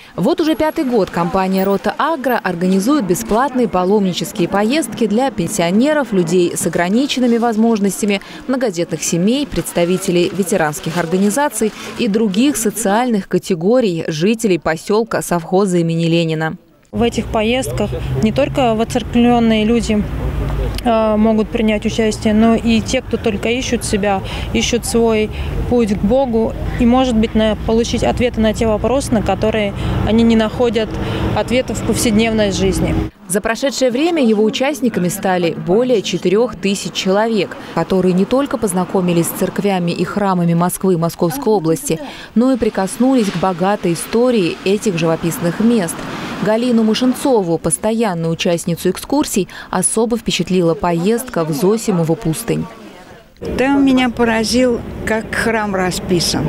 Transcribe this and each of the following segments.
Вот уже 5-й год компания «Рота Агро» организует бесплатные паломнические поездки для пенсионеров, людей с ограниченными возможностями, многодетных семей, представителей ветеранских организаций и других социальных категорий жителей поселка совхоза имени Ленина. В этих поездках не только воцерквленные люди могут принять участие, но и те, кто только ищут себя, ищут свой путь к Богу и, может быть, получить ответы на те вопросы, на которые они не находят ответов в повседневной жизни. За прошедшее время его участниками стали более 4000 человек, которые не только познакомились с церквями и храмами Москвы и Московской области, но и прикоснулись к богатой истории этих живописных мест. Галину Мышенцову, постоянную участницу экскурсий, особо впечатлила поездка в Зосимову пустынь. Там меня поразил, как храм расписан.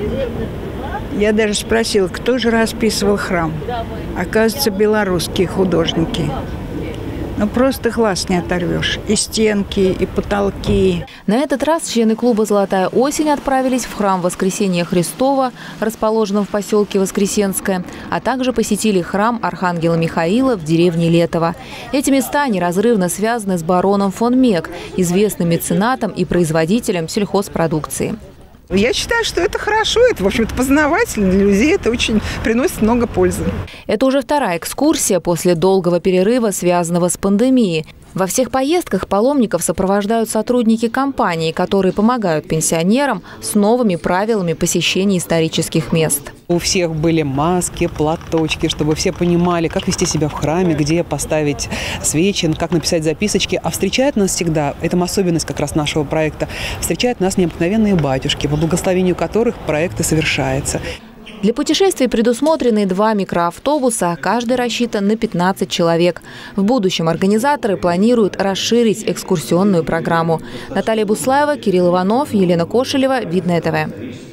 Я даже спросила, кто же расписывал храм. Оказывается, белорусские художники. Ну, просто глаз не оторвешь. И стенки, и потолки. На этот раз члены клуба «Золотая осень» отправились в храм Воскресения Христова, расположенном в поселке Воскресенское, а также посетили храм Архангела Михаила в деревне Летово. Эти места неразрывно связаны с бароном фон Мек, известным меценатом и производителем сельхозпродукции. Я считаю, что это хорошо, это, в общем-то, познавательно для людей, это очень приносит много пользы. Это уже вторая экскурсия после долгого перерыва, связанного с пандемией. Во всех поездках паломников сопровождают сотрудники компании, которые помогают пенсионерам с новыми правилами посещения исторических мест. У всех были маски, платочки, чтобы все понимали, как вести себя в храме, где поставить свечи, как написать записочки. А встречают нас всегда, это особенность как раз нашего проекта, встречают нас необыкновенные батюшки, по благословению которых проект и совершается. Для путешествий предусмотрены 2 микроавтобуса, каждый рассчитан на 15 человек. В будущем организаторы планируют расширить экскурсионную программу. Наталья Буслаева, Кирилл Иванов, Елена Кошелева, Видное ТВ.